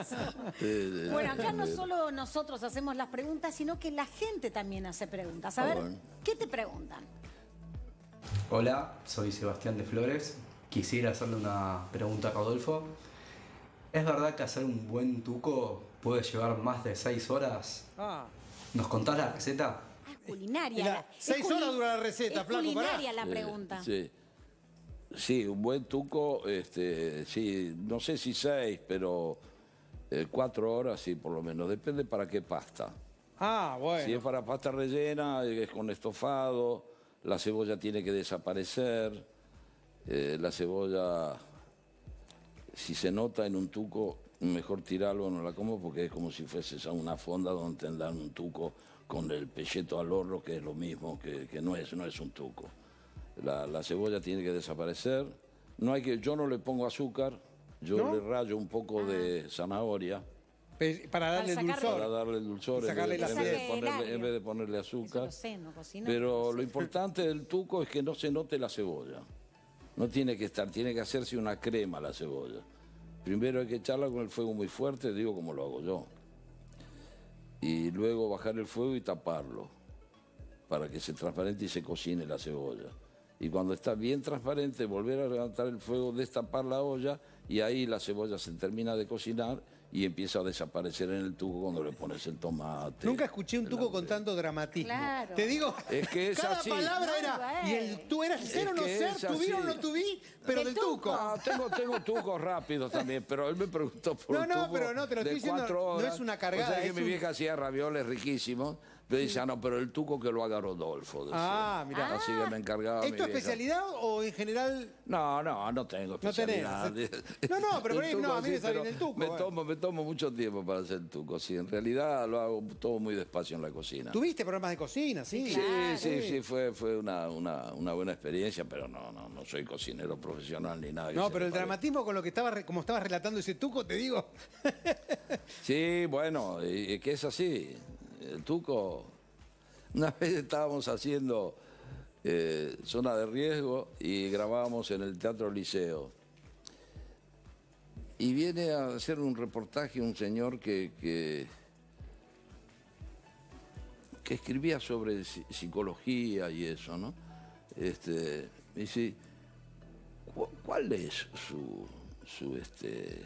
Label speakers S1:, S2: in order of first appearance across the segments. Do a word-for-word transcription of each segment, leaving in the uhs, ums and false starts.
S1: Bueno, acá no solo nosotros hacemos las preguntas, sino que la gente también hace preguntas. A ver,
S2: Ah, bueno.
S1: ¿qué te preguntan?
S3: Hola, soy Sebastián de Flores. Quisiera hacerle una pregunta a Rodolfo. ¿Es verdad que hacer un buen tuco puede llevar más de seis horas?
S4: Ah.
S3: ¿Nos contás la receta?
S1: Ah, es culinaria.
S4: La-
S1: la-
S4: seis
S1: es culi-
S4: horas dura la receta,
S1: es
S4: flaco,
S1: culinaria
S4: pará.
S1: la pregunta.
S2: Sí. Sí, un buen tuco, este, sí, no sé si seis, pero eh, cuatro horas sí, por lo menos. Depende para qué pasta.
S4: Ah, bueno.
S2: Si es para pasta rellena, es con estofado, la cebolla tiene que desaparecer, eh, la cebolla, si se nota en un tuco, mejor tirarlo, no la como porque es como si fuese a una fonda donde tendrán un tuco con el pelleto al horno, que es lo mismo, que, que no, es, no es un tuco. La, la cebolla tiene que desaparecer. No hay que, yo no le pongo azúcar, yo
S4: ¿No?
S2: le rayo un poco de zanahoria
S4: Pe- Para darle
S1: Para sacarle-
S4: dulzor.
S2: para darle el dulzor
S4: Y sacarle
S2: en,
S4: la
S2: vez, en vez de
S1: piel.
S2: ponerle, en vez de ponerle
S1: Eso
S2: azúcar.
S1: lo sé, no cocino.
S2: Pero lo importante del tuco es que no se note la cebolla. No tiene que estar, tiene que hacerse una crema la cebolla. Primero hay que echarla con el fuego muy fuerte, digo como lo hago yo. Y luego bajar el fuego y taparlo para que se transparente y se cocine la cebolla. Y cuando está bien transparente, volver a levantar el fuego, destapar la olla y ahí la cebolla se termina de cocinar y empieza a desaparecer en el tuco cuando le pones el tomate.
S4: Nunca escuché un
S2: el
S4: tuco con
S2: hambre.
S4: tanto dramatismo.
S1: Claro.
S4: Te digo,
S2: Es que es
S4: cada
S2: así.
S4: palabra
S1: No,
S4: era.
S1: güey.
S4: Y el tú eras ser o
S2: Es
S4: no
S2: que
S4: ser,
S2: es
S4: tuví o
S2: así.
S4: no tuví, pero
S1: El
S4: del
S1: tuco.
S4: tuco.
S2: Ah, tengo, tengo tucos rápidos también, pero él me preguntó por
S4: No,
S2: un
S4: no,
S2: tuco
S4: pero no, te lo
S2: de
S4: estoy diciendo,
S2: cuatro
S4: no
S2: horas.
S4: es una cargada,
S2: O sea que
S4: es
S2: mi
S4: un-
S2: vieja hacía ravioles riquísimos, pero dice, ah, no, pero el tuco que lo haga Rodolfo. decía.
S4: Ah, mirá.
S2: Así que me encargaba
S4: ¿Es
S2: mi
S4: tu
S2: vieja.
S4: especialidad o en general?
S2: No, no, no tengo
S4: No tenés.
S2: especialidad.
S4: No, no, pero por
S2: El
S4: ahí, no,
S2: tuco
S4: a mí
S2: sí,
S4: me sale
S2: pero
S4: bien el tuco,
S2: Me
S4: bueno.
S2: tomo, me tomo mucho tiempo para hacer el tuco, sí. En realidad lo hago todo muy despacio en la cocina.
S4: ¿Tuviste programas de cocina? Sí.
S2: Sí,
S1: Claro.
S2: sí, sí, fue, fue una, una, una buena experiencia, pero no, no, no soy cocinero profesional ni nada. que
S4: No,
S2: se
S4: pero
S2: le
S4: el
S2: parezca.
S4: dramatismo con lo que estaba, como estabas relatando ese tuco, te digo.
S2: Sí, bueno, y, y que es así. El tuco, una vez estábamos haciendo eh, Zona de Riesgo y grabábamos en el Teatro Liceo. Y viene a hacer un reportaje un señor que, que, que escribía sobre psi- psicología y eso, ¿no? Este, me dice, "¿Cu- ¿cuál es su, su este,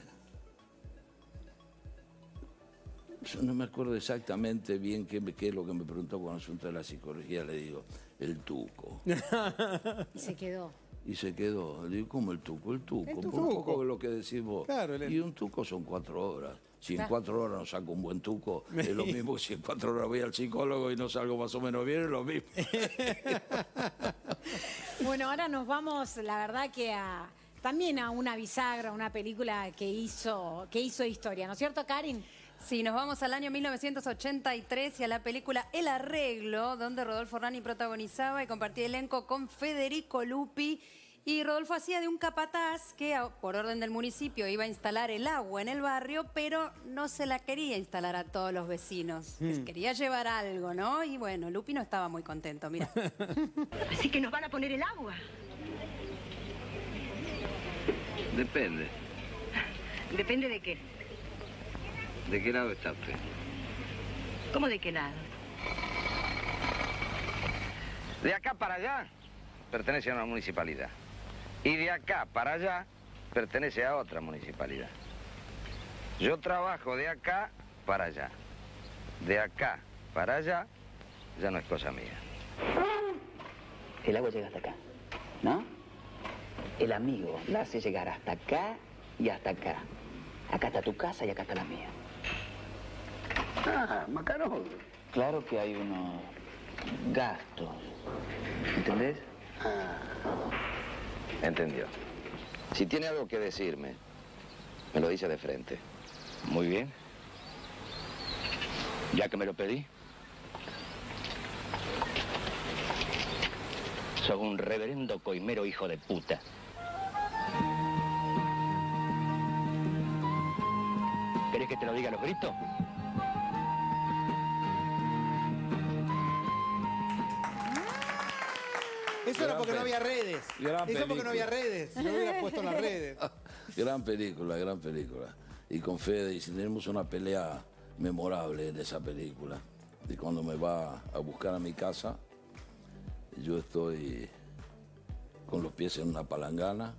S2: yo no me acuerdo exactamente bien qué, qué es lo que me preguntó con el asunto de la psicología. Le digo, el tuco.
S1: Y se quedó.
S2: Y se quedó. Le digo, ¿cómo el tuco? El tuco.
S4: El
S2: Un
S4: tuco.
S2: poco de lo que decís vos.
S4: Claro, el-
S2: Y un tuco son cuatro horas. Si en
S1: Claro.
S2: cuatro horas no saco un buen tuco, es lo mismo que si en cuatro horas voy al psicólogo y no salgo más o menos bien, es lo mismo.
S1: Bueno, ahora nos vamos, la verdad que a, también a una bisagra, una película que hizo, que hizo historia, ¿no es cierto, Karin?
S5: Sí, nos vamos al año mil novecientos ochenta y tres y a la película El Arreglo, donde Rodolfo Rani protagonizaba y compartía elenco con Federico Lupi. Y Rodolfo hacía de un capataz que, a- por orden del municipio, iba a instalar el agua en el barrio, pero no se la quería instalar a todos los vecinos. Les quería llevar algo, ¿no? Y bueno, Lupi no estaba muy contento, mira.
S6: Así que nos van a poner el agua.
S7: Depende.
S6: Depende de qué.
S7: ¿De qué lado está usted?
S6: ¿Cómo de qué lado?
S7: De acá para allá pertenece a una municipalidad. Y de acá para allá pertenece a otra municipalidad. Yo trabajo de acá para allá. De acá para allá ya no es cosa mía.
S8: El agua llega hasta acá, ¿no? El amigo la hace llegar hasta acá y hasta acá. Acá está tu casa y acá está la mía.
S7: Ah, macarón.
S8: Claro que hay unos gastos, ¿entendés?
S7: Entendió. Si tiene algo que decirme, me lo dice de frente.
S8: Muy bien. Ya que me lo pedí. Sos un reverendo coimero hijo de puta. ¿Querés que te lo diga a los gritos?
S4: Eso era
S2: Gran
S4: porque no
S2: pe-
S4: había redes.
S2: gran
S4: Eso porque no
S2: película.
S4: había redes. Yo lo hubiera puesto en las redes.
S2: Gran película, gran película. y con Fede, y tenemos una pelea memorable en esa película. De cuando me va a buscar a mi casa, yo estoy con los pies en una palangana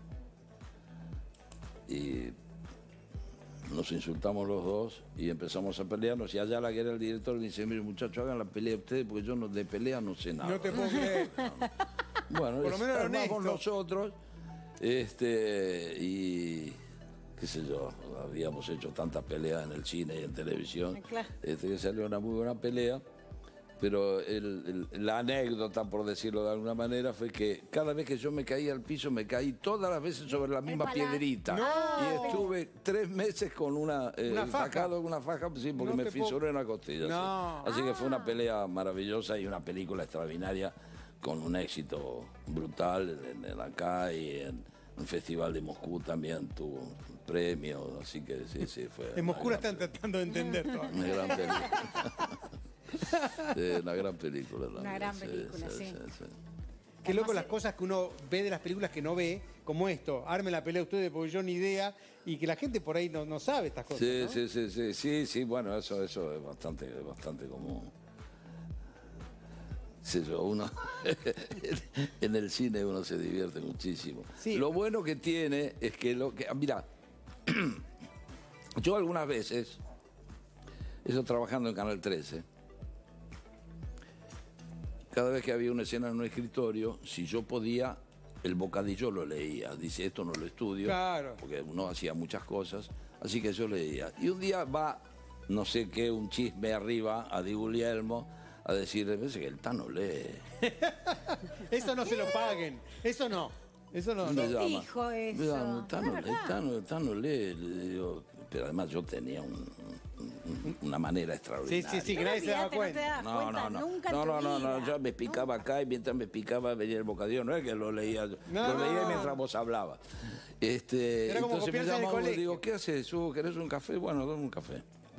S2: y nos insultamos los dos y empezamos a pelearnos. Y allá la que era el director le dice, mire muchachos, hagan la pelea ustedes porque yo no, de pelea no sé nada.
S4: No te puedo creer.
S2: Bueno,
S4: Por lo menos era
S2: armamos
S4: honesto.
S2: nosotros, este, y qué sé yo, habíamos hecho tantas peleas en el cine y en televisión,
S1: Claro.
S2: este, que salió una muy buena pelea, pero el- el- la anécdota, por decirlo de alguna manera, fue que cada vez que yo me caía al piso, me caí todas las veces sobre la misma
S1: pala-
S2: piedrita.
S4: ¡No!
S2: Y estuve tres meses con una, eh,
S4: Una faja.
S2: sacado una faja, sí, porque
S4: No
S2: me
S4: te puedo-
S2: fisuré una costilla. sí.
S4: No.
S2: Así que fue una pelea maravillosa y una película extraordinaria con un éxito brutal en, en acá y en un festival de Moscú también tuvo premios, así que sí, sí, fue
S4: En Moscú
S2: una
S4: la
S2: gran,
S4: están tratando de entender todavía.
S2: una gran película. Sí, una gran película.
S1: Una
S2: también,
S1: gran película, sí.
S4: Qué loco las cosas que uno ve de las películas que no ve, como esto. Arme la pelea ustedes porque yo ni idea. Y que la gente por ahí no, no sabe estas cosas.
S2: Sí,
S4: ¿no?
S2: sí, sí, sí, sí, sí, bueno, eso, eso es bastante, bastante común. Sí, yo, uno en el cine uno se divierte muchísimo.
S4: Sí.
S2: Lo bueno que tiene es que lo que, mira, yo algunas veces, eso trabajando en Canal trece, cada vez que había una escena en un escritorio, si yo podía, el bocadillo lo leía. Dice, esto no lo estudio,
S4: Claro.
S2: porque uno hacía muchas cosas, así que yo leía. Y un día va, no sé qué, un chisme arriba a Di Guglielmo a decir, parece que el Tano lee.
S4: Eso no se lo paguen. Eso no. Eso no.
S2: Me
S4: no.
S2: llama,
S1: dijo
S2: me
S1: eso?
S2: llama, "El Tano,
S1: Es
S2: el
S1: verdad.
S2: Tano, el Tano lee", le digo, pero además yo tenía un- un- una manera
S4: Sí,
S2: extraordinaria.
S4: sí, sí, que nadie se daba
S1: Olvídate, no te
S4: cuenta.
S1: das
S2: No,
S1: cuenta
S2: no, no.
S1: nunca en
S2: No,
S1: tu
S2: no, no, no,
S1: vida.
S2: yo me picaba acá y mientras me picaba venía el bocadillo. No es que lo leía, yo,
S4: No.
S2: lo leía mientras vos hablabas. Este,
S4: Era como
S2: entonces me
S4: copiarse del
S2: llamaba y
S4: colegio.
S2: digo, ¿qué haces? Hugo? ¿Querés un café? Bueno, dame un café.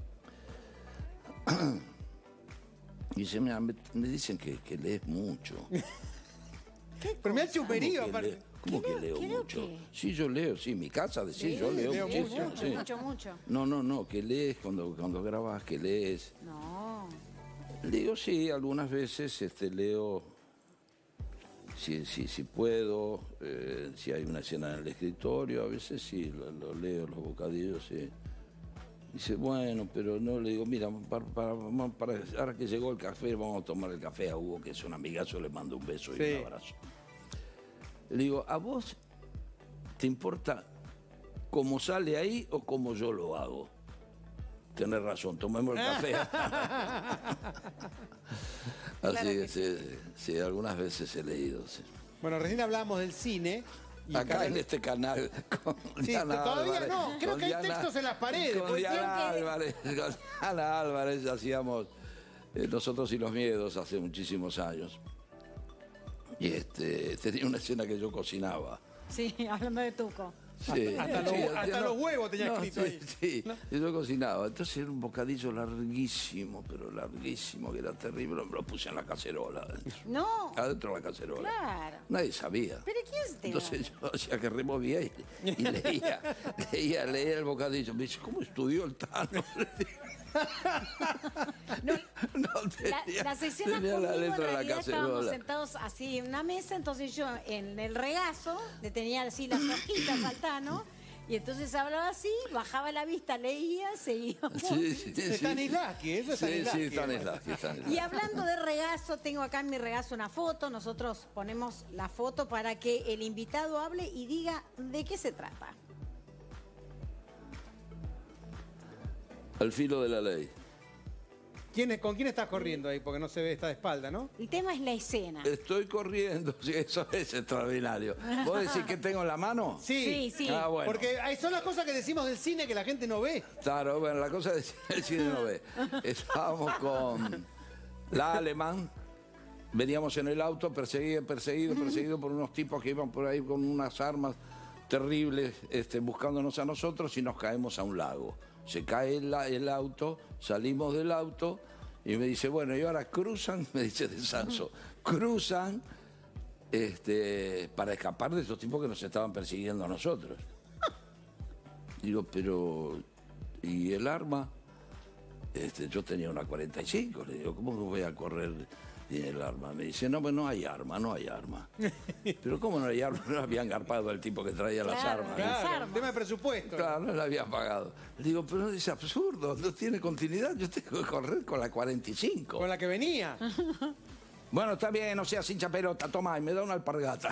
S2: Y dice, mira, me, me dicen que, que lees mucho.
S4: Pero me ha chuperío,
S2: ¿Cómo que
S4: aparte.
S2: leo, ¿Cómo que leo
S1: ¿Qué leo
S2: mucho?
S1: qué?
S2: Sí, yo leo, sí, mi casa, sí, yo leo,
S4: leo
S2: muchísimo.
S1: mucho,
S2: sí.
S1: mucho, mucho.
S2: No, no, no, que lees cuando, cuando grabas, que lees.
S1: No.
S2: Le digo, sí, algunas veces este, leo, si, si, si puedo, eh, si hay una escena en el escritorio, a veces sí, lo, lo leo, los bocadillos, sí. Dice, bueno, pero no, le digo, mira, para, para, vamos para- ahora que llegó el café, vamos a tomar el café a Hugo, que es un amigazo, le mando un beso y
S4: Sí.
S2: un abrazo. Le digo, ¿a vos te importa cómo sale ahí o cómo yo lo hago? Tenés razón, tomemos el café. Así que sí, sí, algunas veces he leído. Sí.
S4: Bueno, recién hablábamos del cine. Y
S2: Acá
S4: acá-
S2: en este canal con
S4: Sí,
S2: Diana
S4: todavía
S2: Álvarez,
S4: no, creo
S2: con
S4: que hay textos en las paredes,
S2: Con
S4: puede ser
S2: Diana
S1: que-
S2: Álvarez, con Diana Álvarez hacíamos eh, Nosotros y los Miedos hace muchísimos años. Y este, tenía una escena que yo cocinaba.
S1: Sí, hablando de Tuco.
S2: Sí,
S4: Hasta los- hasta
S2: ya
S4: los huevos tenía escrito
S2: sí,
S4: ahí.
S2: Sí, y yo cocinaba. Entonces era un bocadillo larguísimo, pero larguísimo, que era terrible. Me lo puse en la cacerola. Adentro,
S1: No.
S2: adentro de la cacerola.
S1: Claro.
S2: Nadie sabía.
S1: ¿Pero quién te
S2: Entonces yo hacía que removía y, y leía, leía, leía el bocadillo. Me dice, ¿cómo estudió el Tano?
S1: No,
S2: No
S1: La-
S2: tenía,
S1: las escenas
S2: tenía
S1: conmigo
S2: la
S1: en
S2: letra de la
S1: realidad estábamos
S2: cacerola.
S1: sentados así en una mesa, entonces yo en el regazo le tenía así las hojitas al Tano y entonces hablaba así, bajaba la vista, leía, seguíamos.
S2: Sí, sí, sí.
S4: Stanislavski, eso es
S2: Sí, sí,
S4: Stanislavski.
S2: Stanislavski,
S1: Y
S2: Stanislavski.
S1: hablando de regazo, tengo acá en mi regazo una foto, nosotros ponemos la foto para que el invitado hable y diga de qué se trata.
S2: Al filo de la ley.
S4: ¿Quién es- ¿Con quién estás corriendo ahí? Porque no se ve, está de espalda, ¿no?
S1: El tema es la escena.
S2: Estoy corriendo, sí, eso es extraordinario. ¿Vos decís que tengo en la mano?
S1: Sí, sí.
S2: Ah, bueno.
S4: Porque ahí son las cosas que decimos del cine que la gente no ve.
S2: Claro, bueno, la cosa es el cine no ve. Estábamos con la Alemán, veníamos en el auto, perseguido, perseguido, perseguido por unos tipos que iban por ahí con unas armas terribles, este, buscándonos a nosotros y nos caemos a un lago. Se cae el, el auto, salimos del auto y me dice, bueno, y ahora cruzan, me dice de Sanso, cruzan este, para escapar de estos tipos que nos estaban persiguiendo a nosotros. Digo, pero ¿y el arma? Este, yo tenía una cuarenta y cinco, le digo, ¿cómo que voy a correr sin el arma? Me dice, no, pues no hay arma, no hay arma. Pero ¿cómo no hay arma? No habían garpado al tipo que traía las
S1: Claro,
S2: armas.
S1: las
S4: Claro,
S1: armas.
S4: tema de presupuesto.
S2: Claro, no la había pagado. Le digo, pero es absurdo, no tiene continuidad, yo tengo que correr con la cuarenta y cinco.
S4: Con la que venía.
S2: Bueno, está bien, no seas hincha pelota, toma, y me da una alpargata.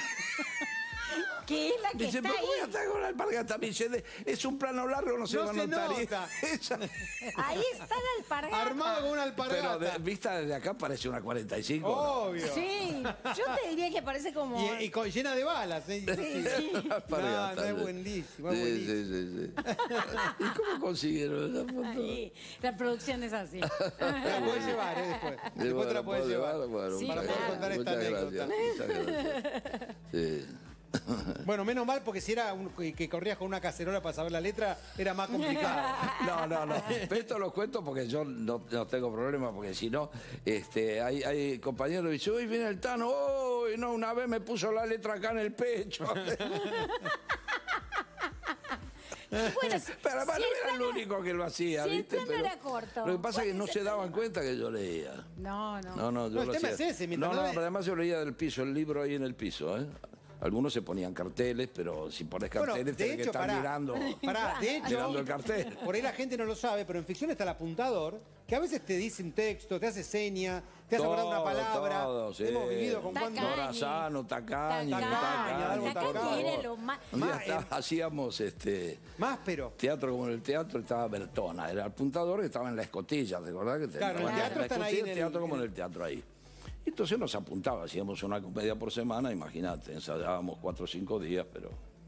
S1: Que es la que
S2: Dice,
S1: está
S2: pero voy a
S1: ahí.
S2: estar con una alpargata. Me dice, "De- es un plano largo, no se
S4: No
S2: va a
S4: se
S2: notar". Y
S4: nota.
S2: esa-
S1: Ahí está la alpargata.
S4: Armado con una alpargata.
S2: Pero de- vista desde acá parece una cuarenta y cinco.
S4: Obvio.
S1: Sí, yo te diría que parece como...
S4: Y, y con- llena de balas. ¿eh?
S1: Sí, sí.
S2: Una alpargata,
S4: No, no, es
S2: sí.
S4: buenísimo, es
S2: Sí,
S4: buenísimo.
S2: sí, sí, sí. ¿Y cómo consiguieron esa foto?
S1: Ahí, la producción es así.
S4: Te la puedes llevar, ¿eh? Después.
S2: Sí,
S4: Después te la
S2: bueno,
S4: puedes
S2: puedo
S4: llevar.
S2: bueno,
S1: Sí,
S2: muchas
S1: para poder
S2: gracias,
S4: contar esta
S2: muchas
S4: anécdota.
S2: gracias, muchas gracias. Sí.
S4: Bueno, menos mal, porque si era un- que que corrías con una cacerola para saber la letra, era más complicado.
S2: No, no, no. Pero esto lo cuento porque yo no, no tengo problema, porque si no, este, hay, hay compañeros que dicen, uy, viene el Tano, uy, no, una vez me puso la letra acá en el pecho.
S1: Bueno, si-
S2: Pero además
S1: si
S2: no
S1: el
S2: era el
S1: plano-
S2: único que lo hacía,
S1: si el
S2: ¿viste?
S1: plano
S2: Pero
S1: era corto,
S2: lo que pasa es que
S1: ¿cuál
S2: no
S1: es
S2: se
S1: el
S2: daban
S1: plano?
S2: cuenta que yo leía.
S1: No, no.
S2: No, no, yo
S4: No, el
S2: lo
S4: tema
S2: hacía.
S4: es ese, mientras
S2: no,
S4: no
S2: no,
S4: ve-
S2: pero además yo leía del piso, el libro ahí en el piso, ¿eh? Algunos se ponían carteles, pero si pones
S4: Bueno,
S2: carteles
S4: de
S2: tenés que
S4: hecho,
S2: estar
S4: pará,
S2: mirando,
S4: pará, de hecho,
S2: mirando el cartel.
S4: por ahí la gente no lo sabe, pero en ficción está el apuntador, que a veces te dice un texto, te hace seña, te hace acordar una
S2: Todo,
S4: palabra.
S2: todo, sí.
S4: Hemos vivido con
S1: Tacañi.
S4: cuánto...
S2: Morazano, tacañi,
S1: Tacañi,
S2: tacañi,
S4: algo
S2: por
S1: Tacañi
S2: favor.
S1: era lo más...
S2: Un día
S4: Más,
S2: estaba-
S4: eh.
S2: hacíamos este
S4: Más, pero...
S2: teatro como en el teatro, estaba Bertona, era el apuntador que estaba en la escotilla, ¿te acordás? Que
S4: Claro,
S2: estaba
S1: en el
S2: la
S4: teatro están ahí
S2: escotilla,
S4: en el-
S2: teatro como
S4: en
S2: en
S4: el-
S2: el teatro ahí. Y entonces nos apuntaba, hacíamos una comedia por semana, imagínate, ensayábamos cuatro o cinco días, pero...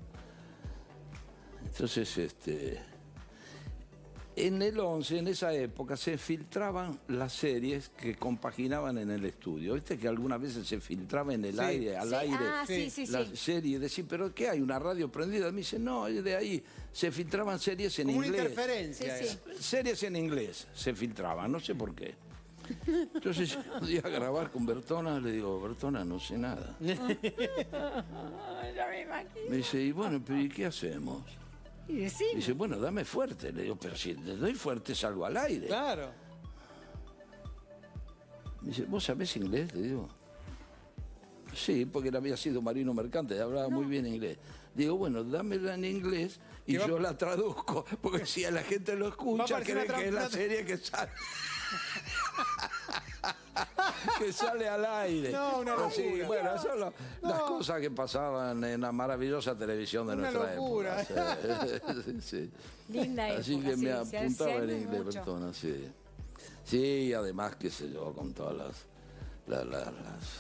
S2: Entonces, este... En el once, en esa época, se filtraban las series que compaginaban en el estudio. ¿Viste que algunas veces se filtraba en el
S4: Sí.
S2: aire, al
S1: Sí,
S2: aire?
S1: ah, sí, sí,
S2: la
S1: sí.
S2: serie, decir, ¿pero qué hay? ¿Una radio prendida? Me dice, no, es de ahí. Se filtraban series en
S4: Como una
S2: inglés.
S4: interferencia.
S1: Sí, sí.
S4: era.
S2: Series en inglés se filtraban, no sé por qué. Entonces yo un día a grabar con Bertona, le digo, Bertona, no sé nada.
S1: Ya me imagino.
S2: Me dice, y bueno, pero ¿y qué hacemos?
S1: Y decime.
S2: Dice, bueno, dame fuerte. Le digo, pero si le doy fuerte salgo al aire.
S4: Claro.
S2: Me dice, ¿vos sabés inglés? Le digo. Sí, porque él había sido marino mercante, hablaba muy bien inglés. Digo, bueno, dámela en inglés y
S4: Que va-
S2: yo la traduzco, porque si a la gente lo
S4: Va a
S2: escucha,
S4: parecer
S2: cree
S4: una
S2: que es la
S4: trampa.
S2: serie que sale. que sale al aire.
S4: No, una
S2: Sí,
S4: locura.
S2: bueno, esas son la- las
S4: No.
S2: cosas que pasaban en la maravillosa televisión de
S4: Una
S2: nuestra
S4: locura.
S2: época. Sí, sí.
S1: Linda
S2: Así
S1: época,
S2: que me
S1: sí, se-
S2: apuntaba
S1: se
S2: en
S1: hace
S2: inglés,
S1: mucho.
S2: Bertona, sí. Sí, y además, qué sé yo, con todas las, la- la- las,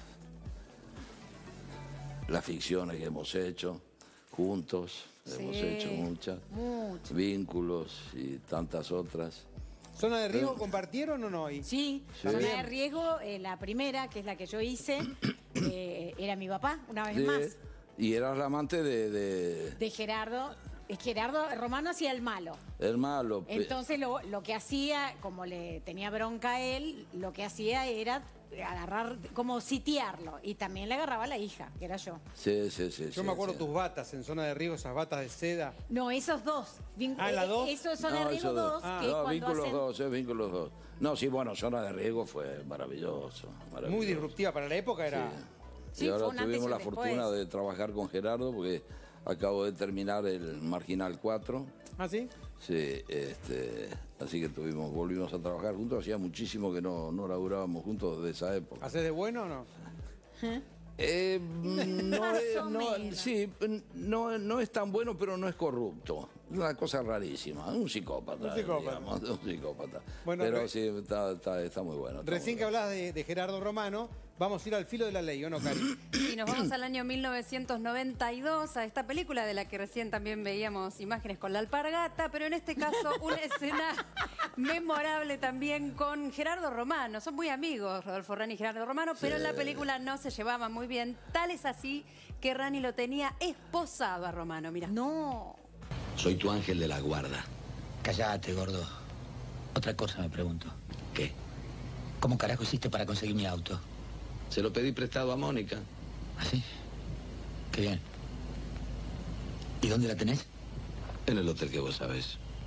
S2: las ficciones que hemos hecho juntos, hemos
S1: Sí,
S2: hecho muchas,
S1: mucho.
S2: vínculos y tantas otras.
S4: ¿Zona de riesgo compartieron o no? ahí?
S1: Sí,
S2: Sí.
S1: zona de riesgo, eh, la primera, que es la que yo hice, eh, era mi papá, una vez
S2: Sí,
S1: más,
S2: y eras la amante de, de
S1: de Gerardo. Eh, Gerardo Romano hacía el malo.
S2: el malo. pe-
S1: Entonces lo, lo que hacía, como le tenía bronca a él, lo que hacía era agarrar, como sitiarlo. Y también le agarraba a la hija, que era yo.
S2: Sí, sí, sí.
S4: Yo
S2: sí,
S4: me acuerdo
S2: sí.
S4: tus batas en zona de riesgo, esas batas de seda.
S1: No, esos dos. Vin-
S4: Ah, ¿la
S1: eh,
S4: dos?
S1: Eso es zona de
S2: No,
S1: riesgo
S2: esos
S1: dos,
S4: Ah.
S1: que es
S2: No,
S1: cuando
S2: vínculos
S1: hacen...
S2: dos, es vínculos dos. No, sí, bueno, zona de riesgo fue maravilloso. maravilloso.
S4: Muy disruptiva para la época, era...
S1: Sí,
S2: y
S1: fue
S2: ahora
S1: un antes y
S2: tuvimos
S1: un
S2: la
S1: después.
S2: fortuna de trabajar con Gerardo porque acabo de terminar el Marginal cuatro.
S4: ¿Ah, sí?
S2: Sí, este, así que tuvimos, volvimos a trabajar juntos. Hacía muchísimo que no, no laburábamos juntos desde esa época.
S4: ¿Haces de bueno o no?
S2: Eh, mm, no,
S1: Más
S2: es-
S1: o
S2: no,
S1: menos.
S2: sí, no, no es tan bueno, pero no es corrupto. Es una cosa rarísima. Un psicópata.
S4: Un psicópata.
S2: digamos, un psicópata.
S4: Bueno,
S2: pero
S4: re-
S2: sí, está, está, está muy bueno. está
S4: Recién
S2: muy
S4: que
S2: bueno.
S4: hablabas de, de Gerardo Romano, vamos a ir al filo de la ley, ¿o no, Cari?
S5: Y nos vamos al año mil novecientos noventa y dos, a esta película de la que recién también veíamos imágenes con la alpargata, pero en este caso una escena memorable también con Gerardo Romano. Son muy amigos, Rodolfo Rani y Gerardo Romano, pero en la película no se llevaban muy bien. Tal es así que Rani lo tenía esposado a Romano, mira.
S1: No.
S8: Soy tu ángel de la guarda. Cállate, gordo. Otra cosa me pregunto. ¿Qué? ¿Cómo carajo hiciste para conseguir mi auto?
S2: Se lo pedí prestado a Mónica.
S8: ¿Ah, sí? Qué bien. ¿Y dónde la tenés?
S2: En el hotel que vos sabés.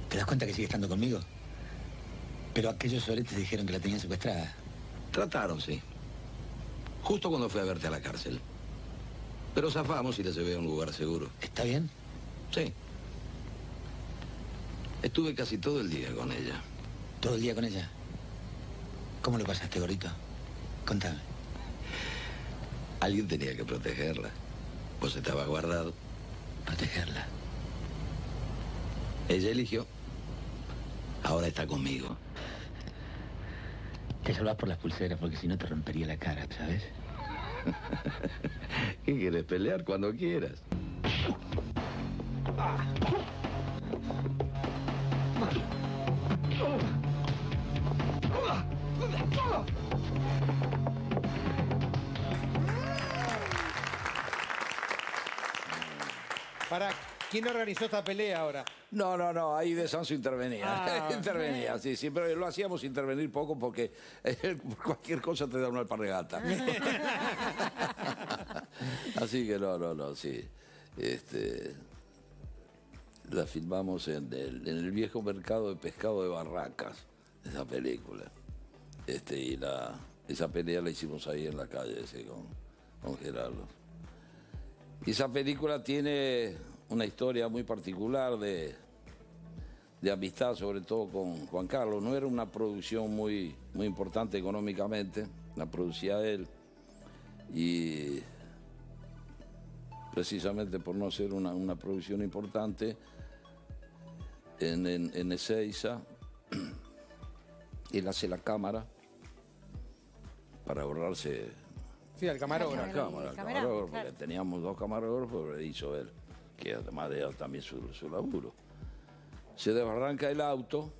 S9: ¿Te das cuenta que sigue estando conmigo? Pero aquellos soretes dijeron que la tenían secuestrada.
S10: Trataron, sí. Justo cuando fui a verte a la cárcel. Pero zafamos y la llevé a un lugar seguro.
S9: ¿Está bien?
S10: Sí. Estuve casi todo el día con ella.
S9: ¿Todo el día con ella? ¿Cómo lo pasaste, gordito? Contame.
S10: Alguien tenía que protegerla. Vos estabas guardado.
S9: ¿Protegerla?
S10: Ella eligió. Ahora está conmigo.
S9: Te salvás por las pulseras porque si no te rompería la cara, ¿sabes?
S10: ¿Qué quieres pelear cuando quieras?
S4: Para, ¿quién organizó esta pelea ahora?
S2: No, no, no, ahí de Sanso intervenía.
S4: Ah.
S2: intervenía, sí, sí, pero lo hacíamos intervenir poco porque eh, cualquier cosa te da una alpargata. Así que no, no, no, sí. Este, la filmamos en el, en el viejo mercado de pescado de Barracas, esa película. Este, y la, esa pelea la hicimos ahí en la calle ese, con, con Gerardo. Y esa película tiene una historia muy particular de, de amistad, sobre todo con Juan Carlos. No era una producción muy, muy importante económicamente, la producía él. Y precisamente por no ser una, una producción importante, en, en, en Ezeiza, él hace la cámara para ahorrarse...
S4: Sí, al camarógrafo.
S2: La cámara, al camarógrafo, porque teníamos dos camarógrafos, pero hizo él, que además de él también su, su laburo. Se desbarranca el auto,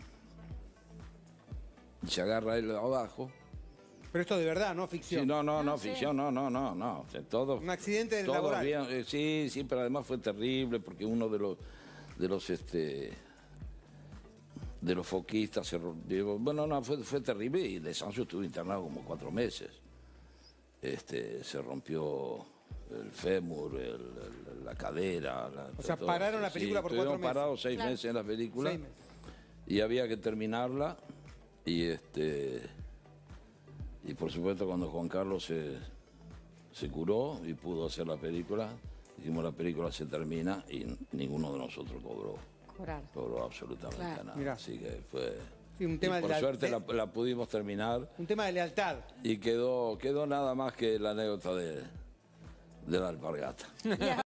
S2: y se agarra él abajo.
S4: Pero esto de verdad, no ficción.
S2: Sí, no, no, no, ficción, no, no, no, no. O sea, todo,
S4: un accidente
S2: todo
S4: laboral.
S2: bien, eh, sí, sí, pero además fue terrible porque uno de los, de los, este, de los foquistas se rompió. Bueno, no, fue, fue terrible y de Sancho estuvo internado como cuatro meses. Este, se rompió el fémur, el, el, la cadera. La,
S4: o sea,
S2: todo.
S4: pararon la película
S2: sí,
S4: por cuatro meses.
S2: parados seis claro. meses en la película.
S4: Seis meses.
S2: Y había que terminarla. Y este y por supuesto cuando Juan Carlos se, se curó y pudo hacer la película, dijimos la película se termina y ninguno de nosotros cobró.
S1: Cobrar.
S2: Cobró absolutamente
S1: Claro.
S2: nada.
S4: Mirá.
S2: Así que fue...
S4: Sí, un tema
S2: y por
S4: de
S2: suerte
S4: la,
S2: la, la pudimos terminar.
S4: Un tema de lealtad.
S2: Y quedó, quedó nada más que la anécdota de, de la alpargata.